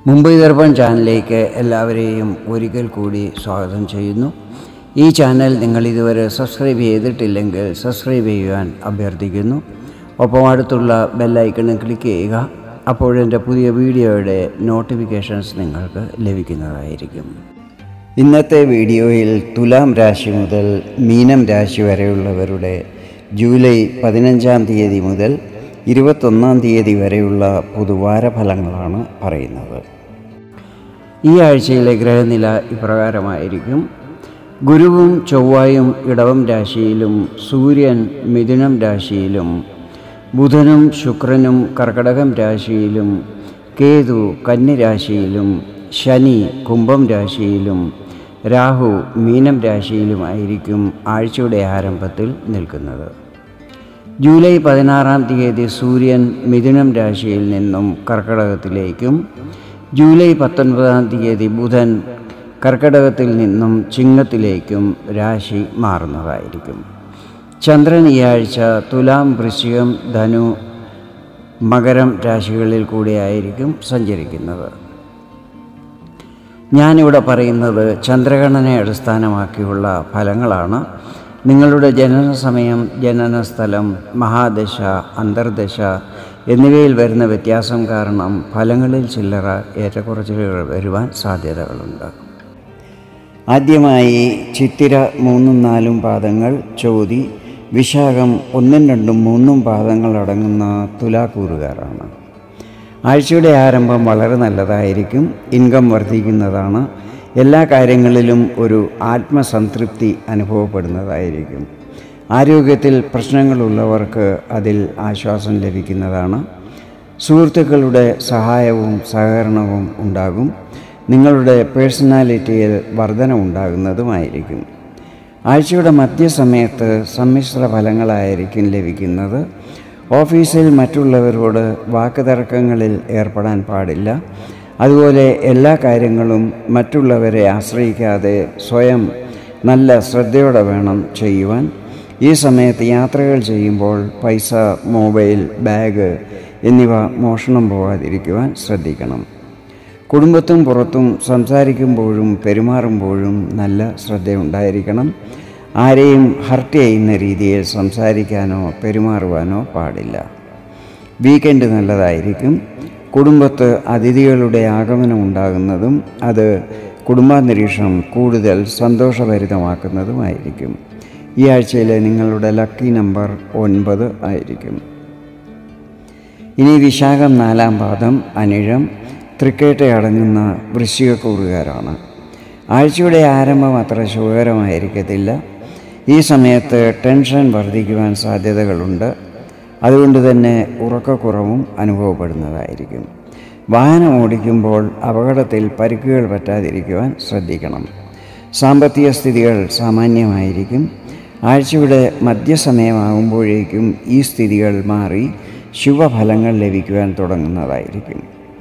മുംബൈ ദർപ്പൺ ചാനലിലേക്ക് എല്ലാവരെയും ഒരിക്കൽ കൂടി സ്വാഗതം ചെയ്യുന്നു. ഈ ചാനൽ നിങ്ങൾ ഇതുവരെ സബ്സ്ക്രൈബ് ചെയ്തിട്ടില്ലെങ്കിൽ സബ്സ്ക്രൈബ് ചെയ്യുവാൻ അഭ്യർത്ഥിക്കുന്നു. ഒപ്പം അടുത്തുള്ള ബെല്ലൈക്കണിൽ ക്ലിക്ക് ചെയ്യുക. അപ്പോഴെൻ്റെ പുതിയ വീഡിയോയുടെ നോട്ടിഫിക്കേഷൻസ് നിങ്ങൾക്ക് ലഭിക്കുന്നതായിരിക്കും. ഇന്നത്തെ വീഡിയോയിൽ തുലാം രാശി മുതൽ മീനം രാശി വരെയുള്ളവരുടെ ജൂലൈ 15-ാം തീയതി മുതൽ 21-ാം തീയതി വരെയുള്ള പൊതുവാര ഫലങ്ങളാണ് പറയുന്നത്. ഈ ആഴ്ചയിലെ ഗ്രഹനില ഇപ്രകാരമായിരിക്കും. ഗുരുവും ചൊവ്വായും ഇടവം രാശിയിലും, സൂര്യൻ മിഥുനം രാശിയിലും, ബുധനും ശുക്രനും കർക്കടകം രാശിയിലും, കേതു കന്നി രാശിയിലും, ശനി കുംഭം രാശിയിലും, രാഹു മീനം രാശിയിലുമായിരിക്കും ആഴ്ചയുടെ ആരംഭത്തിൽ നിൽക്കുന്നത്. ജൂലൈ 16-ാം തീയതി സൂര്യൻ മിഥുനം രാശിയിൽ നിന്നും കർക്കടകത്തിലേക്കും, ജൂലൈ 19-ാം തീയതി ബുധൻ കർക്കടകത്തിൽ നിന്നും ചിങ്ങത്തിലേക്കും രാശി മാറുന്നതായിരിക്കും. ചന്ദ്രൻ ഈ ആഴ്ച തുലാം, വൃശ്ചികം, ധനു, മകരം രാശികളിൽ കൂടിയായിരിക്കും സഞ്ചരിക്കുന്നത്. ഞാനിവിടെ പറയുന്നത് ചന്ദ്രഗണനയെ അടിസ്ഥാനമാക്കിയുള്ള ഫലങ്ങളാണ്. നിങ്ങളുടെ ജനന സമയം, ജനന സ്ഥലം, മഹാദശ, അന്തർദശ എന്നിവയിൽ വരുന്ന വ്യത്യാസം കാരണം ഫലങ്ങളിൽ ചില്ലറ ഏറ്റക്കുറച്ചിലുകൾ വരുവാൻ സാധ്യതകളുണ്ട്. ആദ്യമായി ചിത്തിര 3-4 പാദങ്ങൾ, ചോതി, വിശാഖം 1-2-3 പാദങ്ങൾ അടങ്ങുന്ന തുലാക്കൂറുകാരാണ്. ആഴ്ചയുടെ ആരംഭം വളരെ നല്ലതായിരിക്കും. ഇൻകം വർദ്ധിക്കുന്നതാണ്. എല്ലാ കാര്യങ്ങളിലും ഒരു ആത്മസംതൃപ്തി അനുഭവപ്പെടുന്നതായിരിക്കും. ആരോഗ്യത്തിൽ പ്രശ്നങ്ങളുള്ളവർക്ക് അതിൽ ആശ്വാസം ലഭിക്കുന്നതാണ്. സുഹൃത്തുക്കളുടെ സഹായവും സഹകരണവും ഉണ്ടാകും. നിങ്ങളുടെ പേഴ്സണാലിറ്റിയിൽ വർധന ഉണ്ടാകുന്നതുമായിരിക്കും. ആഴ്ചയുടെ മധ്യസമയത്ത് സമ്മിശ്ര ഫലങ്ങളായിരിക്കും ലഭിക്കുന്നത്. ഓഫീസിൽ മറ്റുള്ളവരോട് വാക്കുതർക്കങ്ങളിൽ ഏർപ്പെടാൻ പാടില്ല. അതുപോലെ എല്ലാ കാര്യങ്ങളും മറ്റുള്ളവരെ ആശ്രയിക്കാതെ സ്വയം നല്ല ശ്രദ്ധയോടെ വേണം ചെയ്യുവാൻ. ഈ സമയത്ത് യാത്രകൾ ചെയ്യുമ്പോൾ പൈസ, മൊബൈൽ, ബാഗ് എന്നിവ മോഷണം പോകാതിരിക്കുവാൻ ശ്രദ്ധിക്കണം. കുടുംബത്തും പുറത്തും സംസാരിക്കുമ്പോഴും പെരുമാറുമ്പോഴും നല്ല ശ്രദ്ധയുണ്ടായിരിക്കണം. ആരെയും ഹർട്ട് ചെയ്യുന്ന രീതിയിൽ സംസാരിക്കാനോ പെരുമാറുവാനോ പാടില്ല. വീക്കെൻഡ് നല്ലതായിരിക്കും. കുടുംബത്ത് അതിഥികളുടെ ആഗമനം ഉണ്ടാകുന്നതും അത് കുടുംബാന്തരീക്ഷം കൂടുതൽ സന്തോഷഭരിതമാക്കുന്നതുമായിരിക്കും. ഈ ആഴ്ചയിലെ നിങ്ങളുടെ ലക്കി നമ്പർ 9 ആയിരിക്കും. ഇനി വിശാഖം 4-ാം പാദം, അനിഴം, തൃക്കേട്ട അടങ്ങുന്ന വൃശ്ചികക്കൂറുകാരാണ്. ആഴ്ചയുടെ ആരംഭം അത്ര ശുഭകരമായിരിക്കത്തില്ല. ഈ സമയത്ത് ടെൻഷൻ വർദ്ധിക്കുവാൻ സാധ്യതകളുണ്ട്. അതുകൊണ്ട് തന്നെ ഉറക്കക്കുറവും അനുഭവപ്പെടുന്നതായിരിക്കും. വാഹനം ഓടിക്കുമ്പോൾ അപകടത്തിൽ പരിക്കുകൾ പറ്റാതിരിക്കുവാൻ ശ്രദ്ധിക്കണം. സാമ്പത്തിക സ്ഥിതികൾ സാമാന്യമായിരിക്കും. ആഴ്ചയുടെ മധ്യസമയമാകുമ്പോഴേക്കും ഈ സ്ഥിതികൾ മാറി ശുഭഫലങ്ങൾ ലഭിക്കുവാൻ തുടങ്ങുന്നതായിരിക്കും.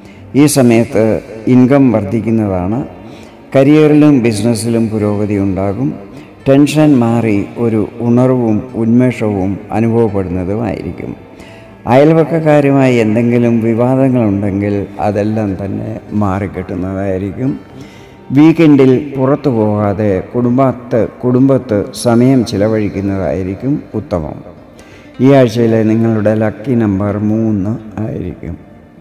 ഈ സമയത്ത് ഇൻകം വർദ്ധിക്കുന്നതാണ്. കരിയറിലും ബിസിനസ്സിലും പുരോഗതി ഉണ്ടാകും. ടെൻഷൻ മാറി ഒരു ഉണർവും ഉന്മേഷവും അനുഭവപ്പെടുന്നതുമായിരിക്കും. അയൽവക്കക്കാരുമായി എന്തെങ്കിലും വിവാദങ്ങളുണ്ടെങ്കിൽ അതെല്ലാം തന്നെ മാറിക്കിട്ടുന്നതായിരിക്കും. വീക്കെൻഡിൽ പുറത്തു പോകാതെ കുടുംബത്ത് സമയം ചിലവഴിക്കുന്നതായിരിക്കും ഉത്തമം. ഈ ആഴ്ചയിലെ നിങ്ങളുടെ ലക്കി നമ്പർ 3 ആയിരിക്കും.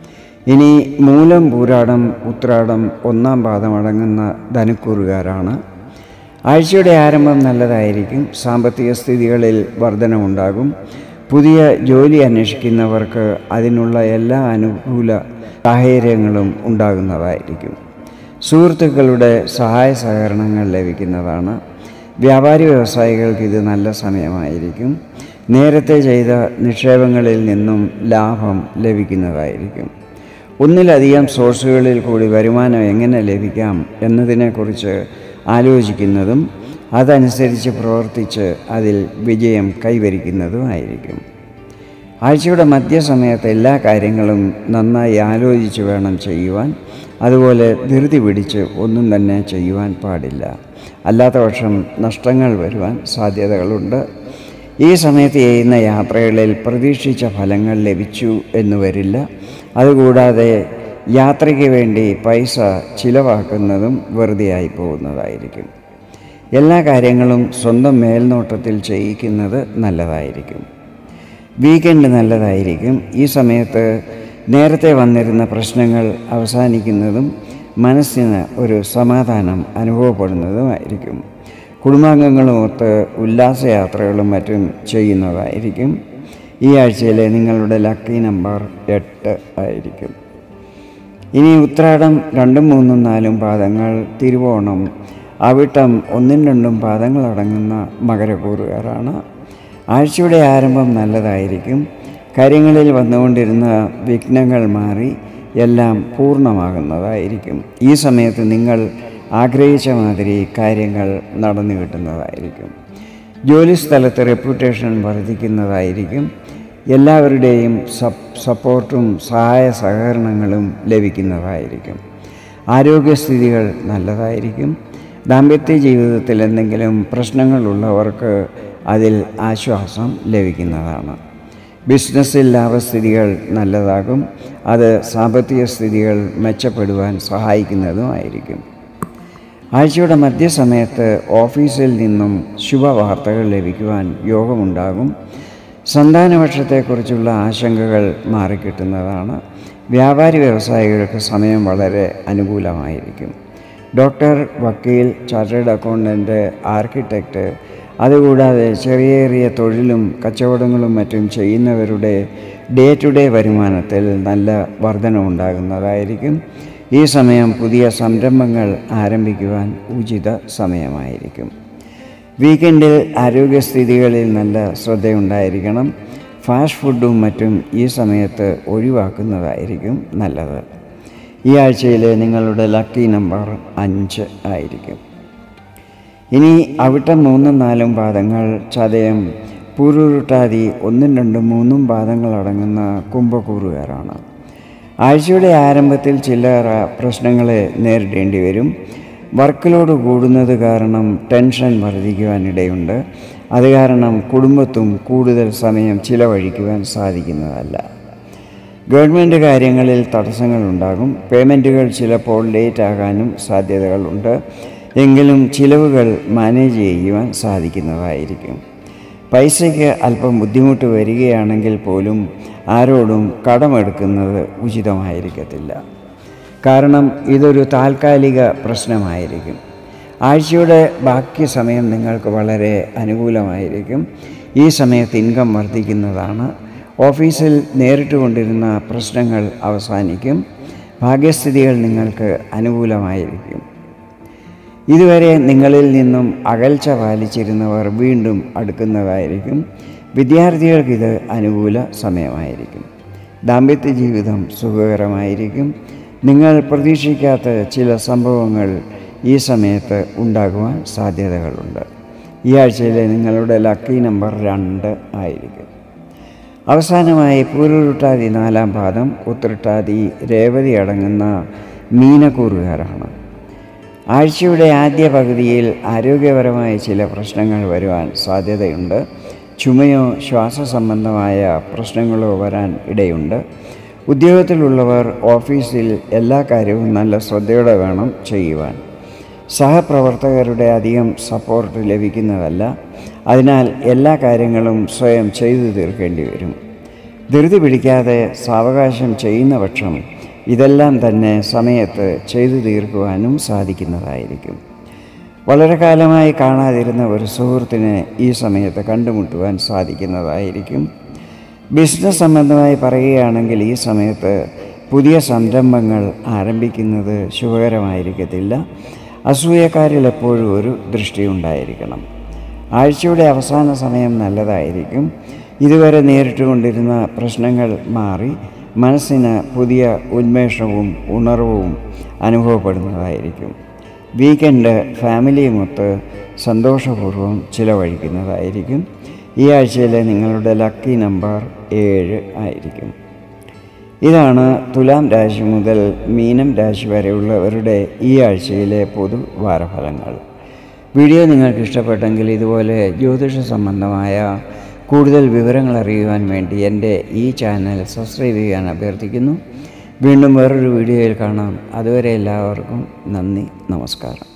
ഇനി മൂലം, പൂരാടം, ഉത്രാടം 1-ാം പാദം അടങ്ങുന്ന ധനുക്കൂറുകാരാണ്. ആഴ്ചയുടെ ആരംഭം നല്ലതായിരിക്കും. സാമ്പത്തിക സ്ഥിതികളിൽ വർധനമുണ്ടാകും. പുതിയ ജോലി അന്വേഷിക്കുന്നവർക്ക് അതിനുള്ള എല്ലാ അനുകൂല സാഹചര്യങ്ങളും ഉണ്ടാകുന്നതായിരിക്കും. സുഹൃത്തുക്കളുടെ സഹായ സഹകരണങ്ങൾ ലഭിക്കുന്നതാണ്. വ്യാപാരി വ്യവസായികൾക്ക് ഇത് നല്ല സമയമായിരിക്കും. നേരത്തെ ചെയ്ത നിക്ഷേപങ്ങളിൽ നിന്നും ലാഭം ലഭിക്കുന്നതായിരിക്കും. ഒന്നിലധികം സോഴ്സുകളിൽ കൂടി വരുമാനം എങ്ങനെ ലഭിക്കാം എന്നതിനെക്കുറിച്ച് ആലോചിക്കുന്നതും അതനുസരിച്ച് പ്രവർത്തിച്ച് അതിൽ വിജയം കൈവരിക്കുന്നതുമായിരിക്കും. ആഴ്ചയുടെ മധ്യസമയത്ത് എല്ലാ കാര്യങ്ങളും നന്നായി ആലോചിച്ച് വേണം ചെയ്യുവാൻ. അതുപോലെ ധൃതി പിടിച്ച് ഒന്നും തന്നെ ചെയ്യുവാൻ പാടില്ല. അല്ലാത്തപക്ഷം നഷ്ടങ്ങൾ വരുവാൻ സാധ്യതകളുണ്ട്. ഈ സമയത്ത് ചെയ്യുന്ന യാത്രകളിൽ പ്രതീക്ഷിച്ച ഫലങ്ങൾ ലഭിച്ചു എന്ന് വരില്ല. അതുകൂടാതെ യാത്രയ്ക്ക് വേണ്ടി പൈസ ചിലവാക്കുന്നതും വെറുതെയായി പോകുന്നതായിരിക്കും. എല്ലാ കാര്യങ്ങളും സ്വന്തം മേൽനോട്ടത്തിൽ ചെയ്യിക്കുന്നത് നല്ലതായിരിക്കും. വീക്കെൻഡ് നല്ലതായിരിക്കും. ഈ സമയത്ത് നേരത്തെ വന്നിരുന്ന പ്രശ്നങ്ങൾ അവസാനിക്കുന്നതും മനസ്സിന് ഒരു സമാധാനം അനുഭവപ്പെടുന്നതുമായിരിക്കും. കുടുംബാംഗങ്ങളുമൊത്ത് ഉല്ലാസയാത്രകളും മറ്റും ചെയ്യുന്നതായിരിക്കും. ഈ ആഴ്ചയിലെ നിങ്ങളുടെ ലക്കി നമ്പർ 8 ആയിരിക്കും. ഇനി ഉത്രാടം 2, 3, 4 പാദങ്ങൾ, തിരുവോണം, അവിട്ടം 1, 2 പാദങ്ങളടങ്ങുന്ന മകരക്കൂറുകാരാണ്. ആഴ്ചയുടെ ആരംഭം നല്ലതായിരിക്കും. കാര്യങ്ങളിൽ വന്നുകൊണ്ടിരുന്ന വിഘ്നങ്ങൾ മാറി എല്ലാം പൂർണ്ണമാകുന്നതായിരിക്കും. ഈ സമയത്ത് നിങ്ങൾ ആഗ്രഹിച്ച മാതിരി കാര്യങ്ങൾ നടന്നു കിട്ടുന്നതായിരിക്കും. ജോലിസ്ഥലത്ത് റെപ്യൂട്ടേഷൻ വർദ്ധിക്കുന്നതായിരിക്കും. എല്ലാവരുടെയും സപ്പോർട്ടും സഹായ സഹകരണങ്ങളും ലഭിക്കുന്നതായിരിക്കും. ആരോഗ്യസ്ഥിതികൾ നല്ലതായിരിക്കും. ദാമ്പത്യ ജീവിതത്തിൽ എന്തെങ്കിലും പ്രശ്നങ്ങളുള്ളവർക്ക് അതിൽ ആശ്വാസം ലഭിക്കുന്നതാണ്. ബിസിനസ്സിൽ ലാഭസ്ഥിതികൾ നല്ലതാകും. അത് സാമ്പത്തിക സ്ഥിതികൾ മെച്ചപ്പെടുവാൻ സഹായിക്കുന്നതുമായിരിക്കും. ആഴ്ചയുടെ മധ്യസമയത്ത് ഓഫീസിൽ നിന്നും ശുഭവാർത്തകൾ ലഭിക്കുവാൻ യോഗമുണ്ടാകും. സന്താനപക്ഷത്തെക്കുറിച്ചുള്ള ആശങ്കകൾ മാറിക്കിട്ടുന്നതാണ്. വ്യാപാരി വ്യവസായികൾക്ക് സമയം വളരെ അനുകൂലമായിരിക്കും. ഡോക്ടർ, വക്കീൽ, ചാർട്ടേഡ് അക്കൗണ്ടൻറ്റ്, ആർക്കിടെക്റ്റ്, അതുകൂടാതെ ചെറിയ തൊഴിലും കച്ചവടങ്ങളും മറ്റും ചെയ്യുന്നവരുടെ ഡേ ടു ഡേ വരുമാനത്തിൽ നല്ല വർധനവുണ്ടാകുന്നതായിരിക്കും. ഈ സമയം പുതിയ സംരംഭങ്ങൾ ആരംഭിക്കുവാൻ ഉചിത സമയമായിരിക്കും. വീക്കെൻഡിൽ ആരോഗ്യസ്ഥിതികളിൽ നല്ല ശ്രദ്ധയുണ്ടായിരിക്കണം. ഫാസ്റ്റ് ഫുഡും മറ്റും ഈ സമയത്ത് ഒഴിവാക്കുന്നതായിരിക്കും നല്ലത്. ഈ ആഴ്ചയിലെ നിങ്ങളുടെ ലക്കി നമ്പർ 5 ആയിരിക്കും. ഇനി അവിട്ടം 3, 4 പാദങ്ങൾ, ചതയം, പൂരുരുട്ടാതി 1, 2, 3 പാദങ്ങളടങ്ങുന്ന കുംഭക്കൂറുകാരാണ്. ആഴ്ചയുടെ ആരംഭത്തിൽ ചില്ലറ പ്രശ്നങ്ങളെ നേരിടേണ്ടി വരും. വർക്ക് ലോഡ് കൂടുന്നത് കാരണം ടെൻഷൻ വർദ്ധിക്കുവാനിടയുണ്ട്. അത് കാരണം കുടുംബത്തും കൂടുതൽ സമയം ചിലവഴിക്കുവാൻ സാധിക്കുന്നതല്ല. ഗവൺമെൻറ് കാര്യങ്ങളിൽ തടസ്സങ്ങളുണ്ടാകും. പേയ്മെൻറ്റുകൾ ചിലപ്പോൾ ലേറ്റ് ആകാനും സാധ്യതകളുണ്ട്. എങ്കിലും ചിലവുകൾ മാനേജ് ചെയ്യുവാൻ സാധിക്കുന്നതായിരിക്കും. പൈസയ്ക്ക് അല്പം ബുദ്ധിമുട്ട് വരികയാണെങ്കിൽ പോലും ആരോടും കടമെടുക്കുന്നത് ഉചിതമായിരിക്കത്തില്ല. കാരണം ഇതൊരു താൽക്കാലിക പ്രശ്നമായിരിക്കും. ആഴ്ചയുടെ ബാക്കി സമയം നിങ്ങൾക്ക് വളരെ അനുകൂലമായിരിക്കും. ഈ സമയത്ത് ഇൻകം വർദ്ധിക്കുന്നതാണ്. ഓഫീസിൽ നേരിട്ട് കൊണ്ടിരുന്ന പ്രശ്നങ്ങൾ അവസാനിക്കും. ഭാഗ്യസ്ഥിതികൾ നിങ്ങൾക്ക് അനുകൂലമായിരിക്കും. ഇതുവരെ നിങ്ങളിൽ നിന്നും അകൽച്ച പാലിച്ചിരുന്നവർ വീണ്ടും അടുക്കുന്നതായിരിക്കും. വിദ്യാർത്ഥികൾക്കിത് അനുകൂല സമയമായിരിക്കും. ദാമ്പത്യ ജീവിതം സുഖകരമായിരിക്കും. നിങ്ങൾ പ്രതീക്ഷിക്കാത്ത ചില സംഭവങ്ങൾ ഈ സമയത്ത് ഉണ്ടാകുവാൻ സാധ്യതകളുണ്ട്. ഈ ആഴ്ചയിലെ നിങ്ങളുടെ ലക്കി നമ്പർ 2 ആയിരിക്കും. അവസാനമായി പൂരുരുട്ടാതി 4 പാദം, ഉത്രട്ടാതി, രേവതി അടങ്ങുന്ന മീനക്കൂറുകാരാണ്. ആഴ്ചയുടെ ആദ്യ പകുതിയിൽ ആരോഗ്യപരമായ ചില പ്രശ്നങ്ങൾ വരുവാൻ സാധ്യതയുണ്ട്. ചുമയോ ശ്വാസ സംബന്ധമായ പ്രശ്നങ്ങളോ വരാൻ ഇടയുണ്ട്. ഉദ്യോഗത്തിലുള്ളവർ ഓഫീസിൽ എല്ലാ കാര്യവും നല്ല ശ്രദ്ധയോടെ വേണം ചെയ്യുവാൻ. സഹപ്രവർത്തകരുടെ അധികം സപ്പോർട്ട് ലഭിക്കുന്നതല്ല. അതിനാൽ എല്ലാ കാര്യങ്ങളും സ്വയം ചെയ്തു തീർക്കേണ്ടി വരും. ധൃതി പിടിക്കാതെ സാവകാശം ചെയ്യുന്ന പക്ഷം ഇതെല്ലാം തന്നെ സമയത്ത് ചെയ്തു തീർക്കുവാനും സാധിക്കുന്നതായിരിക്കും. വളരെ കാലമായി കാണാതിരുന്ന ഒരു സുഹൃത്തിനെ ഈ സമയത്ത് കണ്ടുമുട്ടുവാൻ സാധിക്കുന്നതായിരിക്കും. ബിസിനസ് സംബന്ധമായി പറയുകയാണെങ്കിൽ ഈ സമയത്ത് പുതിയ സംരംഭങ്ങൾ ആരംഭിക്കുന്നത് ശുഭകരമായിരിക്കത്തില്ല. അസൂയക്കാരിൽ എപ്പോഴും ഒരു ദൃഷ്ടിയുണ്ടായിരിക്കണം. ആഴ്ചയുടെ അവസാന സമയം നല്ലതായിരിക്കും. ഇതുവരെ നേരിട്ടുകൊണ്ടിരുന്ന പ്രശ്നങ്ങൾ മാറി മനസ്സിന് പുതിയ ഉന്മേഷവും ഉണർവും അനുഭവപ്പെടുന്നതായിരിക്കും. വീക്കെൻഡ് ഫാമിലിയുമൊത്ത് സന്തോഷപൂർവ്വം ചിലവഴിക്കുന്നതായിരിക്കും. ഈ ആഴ്ചയിലെ നിങ്ങളുടെ ലക്കി നമ്പർ 7 ആയിരിക്കും. ഇതാണ് തുലാം രാശി മുതൽ മീനം രാശി വരെയുള്ളവരുടെ ഈ ആഴ്ചയിലെ പൊതു വാരഫലങ്ങൾ. വീഡിയോ നിങ്ങൾക്ക് ഇഷ്ടപ്പെട്ടെങ്കിൽ ഇതുപോലെ ജ്യോതിഷ സംബന്ധമായ കൂടുതൽ വിവരങ്ങൾ അറിയുവാൻ വേണ്ടി എൻ്റെ ഈ ചാനൽ സബ്സ്ക്രൈബ് ചെയ്യാൻ അഭ്യർത്ഥിക്കുന്നു. വീണ്ടും വേറൊരു വീഡിയോയിൽ കാണാം. അതുവരെ എല്ലാവർക്കും നന്ദി, നമസ്കാരം.